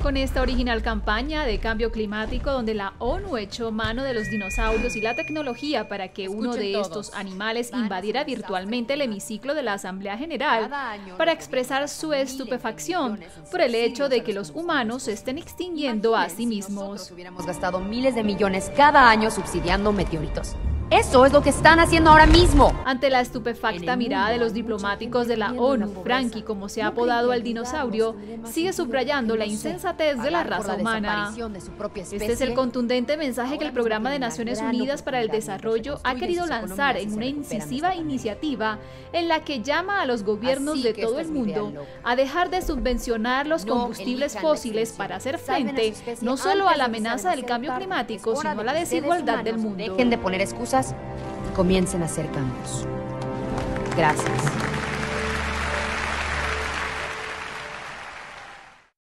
Con esta original campaña de cambio climático donde la ONU echó mano de los dinosaurios y la tecnología para que uno de estos animales invadiera virtualmente el hemiciclo de la Asamblea General para expresar su estupefacción por el hecho de que los humanos se estén extinguiendo a sí mismos. Nosotros hubiéramos gastado miles de millones cada año subsidiando meteoritos. Eso es lo que están haciendo ahora mismo. Ante la estupefacta mirada de los diplomáticos de la ONU, Frankie, como se ha apodado al dinosaurio, sigue subrayando la insensatez de la raza humana. Este es el contundente mensaje que el Programa de Naciones Unidas para el Desarrollo ha querido lanzar en una incisiva iniciativa en la que llama a los gobiernos de todo el mundo a dejar de subvencionar los combustibles fósiles para hacer frente no solo a la amenaza del cambio climático, sino a la desigualdad del mundo. Dejen de poner excusas y comiencen a hacer cambios. Gracias.